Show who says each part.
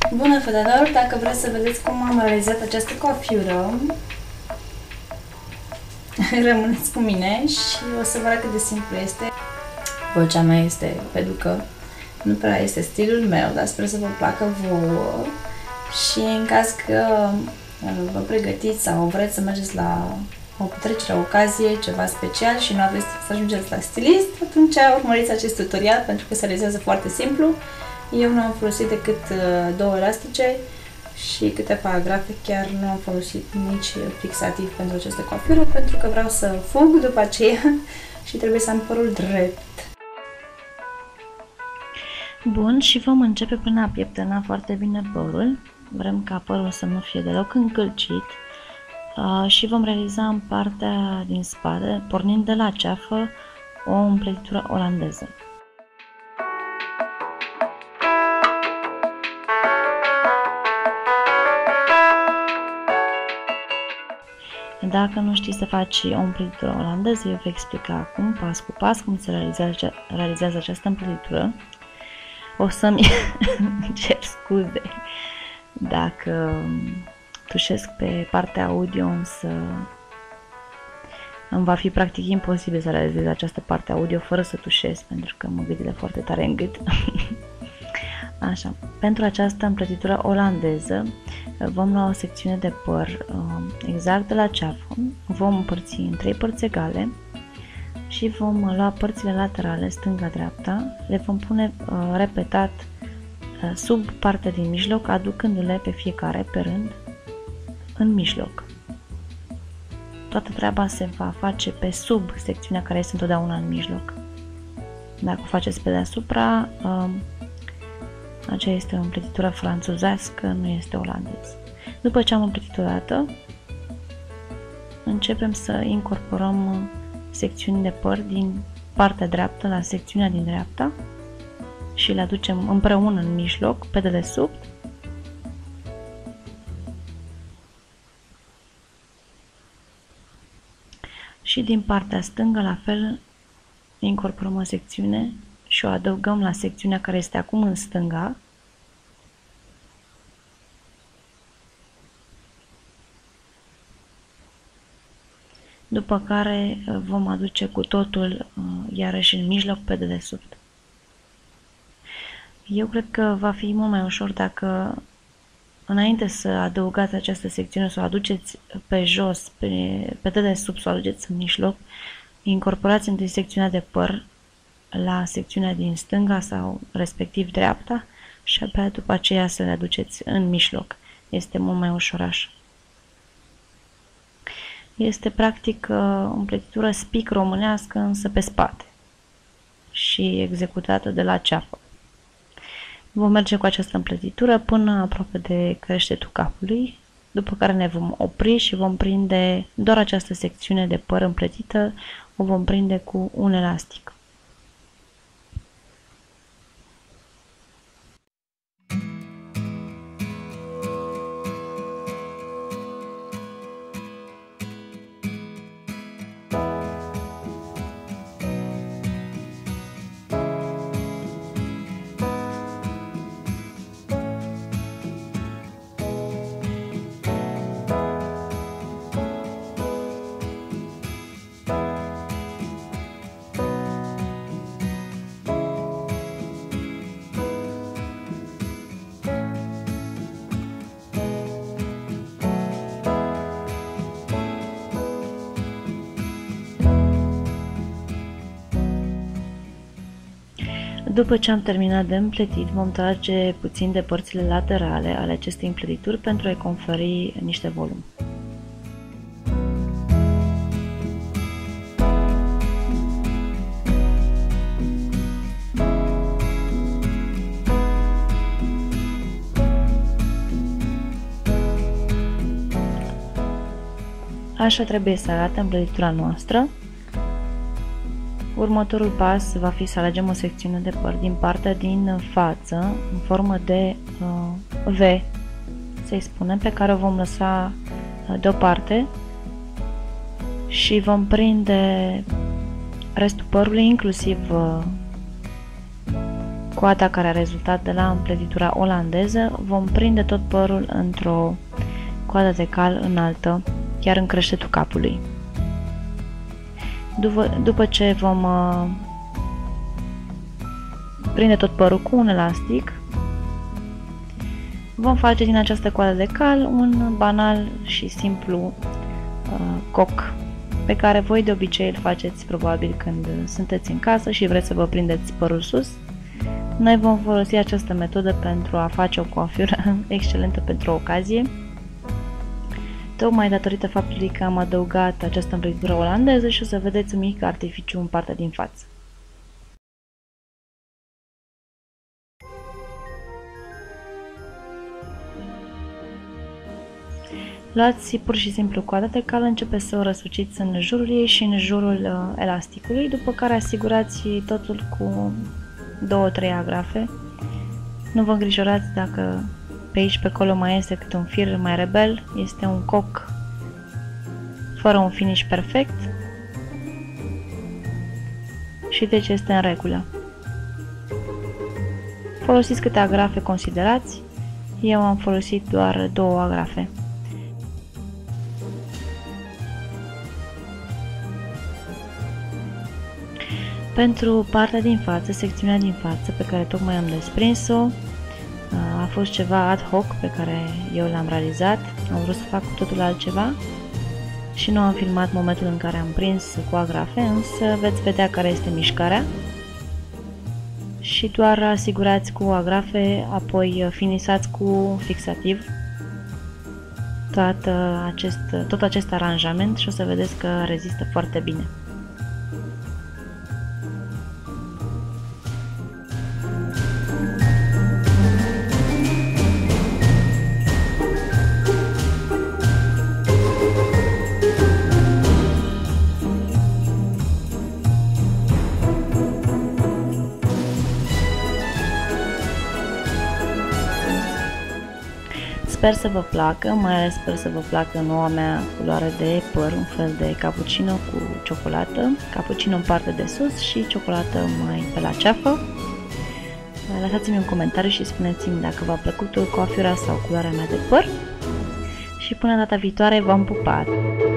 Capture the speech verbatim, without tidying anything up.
Speaker 1: Bună, fetelor! Dacă vreți să vedeți cum am realizat această coafură, rămâneți cu mine și o să vă arăt cât de simplu este. Vocea mea este peducă, nu prea este stilul meu, dar sper să vă placă vouă. Și în caz că vă pregătiți sau vreți să mergeți la o petrecere, o ocazie, ceva special și nu aveți să ajungeți la stilist, atunci urmăriți acest tutorial pentru că se realizează foarte simplu. Eu nu am folosit decât două elastice și câteva grafe, chiar nu am folosit nici fixativ pentru această coafură, pentru că vreau să fug după aceea și trebuie să am părul drept.
Speaker 2: Bun, și vom începe prin a pieptăna foarte bine părul. Vrem ca părul să nu fie deloc încălcit uh, și vom realiza în partea din spate, pornind de la ceafă, o împletitură olandeză. Dacă nu știi să faci o împletitură olandeză, eu vă explica acum, pas cu pas, cum se realizează, realizează această împletitură. O să-mi cer scuze dacă tușesc pe partea audio, însă îmi va fi practic imposibil să realizez această parte audio fără să tușesc, pentru că mă gâdile foarte tare în gât. Așa, pentru această împletitură olandeză vom lua o secțiune de păr exact de la ceafă, vom împărți în trei părți egale și vom lua părțile laterale, stânga-dreapta, le vom pune repetat sub partea din mijloc, aducându-le pe fiecare pe rând în mijloc. Toată treaba se va face pe sub secțiunea care este întotdeauna în mijloc. Dacă o faceți pe deasupra, aceea este o împletitură franțuzească, nu este olandeză. După ce am împletit o dată, începem să incorporăm secțiuni de păr din partea dreaptă la secțiunea din dreapta și le aducem împreună în mijloc, pe dedesubt. Și din partea stângă, la fel, incorporăm o secțiune și o adăugăm la secțiunea care este acum în stânga. După care vom aduce cu totul iarăși în mijloc, pe dedesubt. Eu cred că va fi mult mai ușor dacă, înainte să adăugați această secțiune, să o aduceți pe jos, pe, pe dedesubt, să o aduceți în mijloc, incorporați întâi secțiunea de păr la secțiunea din stânga sau respectiv dreapta și abia după aceea să le aduceți în mijloc. Este mult mai ușor așa. Este practic o împletitură spic românească, însă pe spate și executată de la ceafă. Vom merge cu această împletitură până aproape de creștetul capului, după care ne vom opri și vom prinde doar această secțiune de păr împletită, o vom prinde cu un elastic. După ce am terminat de împletit, vom trage puțin de părțile laterale ale acestei împletituri pentru a-i conferi niște volum. Așa trebuie să arate împletitura noastră. Următorul pas va fi să alegem o secțiune de păr din partea din față, în formă de uh, V, să-i spunem, pe care o vom lăsa uh, deoparte și vom prinde restul părului, inclusiv uh, coada care a rezultat de la împletitura olandeză, vom prinde tot părul într-o coadă de cal înaltă, chiar în creștetul capului. După, după ce vom uh, prinde tot părul cu un elastic, vom face din această coadă de cal un banal și simplu uh, coc, pe care voi de obicei îl faceți probabil când sunteți în casă și vreți să vă prindeți părul sus. Noi vom folosi această metodă pentru a face o coafură excelentă pentru o ocazie, tocmai datorită faptului că am adăugat această împletitură olandeză și o să vedeți un mic artificiu în partea din față. Luați pur și simplu coada de cal, începeți să o răsuciți în jurul ei și în jurul uh, elasticului, după care asigurați totul cu două trei agrafe. Nu vă îngrijorați dacă pe aici pe acolo mai este câte un fir mai rebel, este un coc fără un finish perfect și deci este în regulă. Folosiți câte agrafe considerați, eu am folosit doar două agrafe. Pentru partea din față, secțiunea din față pe care tocmai am desprins-o, a fost ceva ad hoc pe care eu l-am realizat, am vrut să fac cu totul altceva și nu am filmat momentul în care am prins cu agrafe, însă veți vedea care este mișcarea și doar asigurați cu agrafe, apoi finisați cu fixativ tot acest, tot acest aranjament și o să vedeți că rezistă foarte bine. Sper să vă placă, mai ales sper să vă placă noua mea culoare de păr, un fel de cappuccino cu ciocolată, cappuccino în partea de sus și ciocolată mai pe la ceafă. Lăsați-mi un comentariu și spuneți-mi dacă v-a plăcut coafura sau culoarea mea de păr și până data viitoare v-am pupat!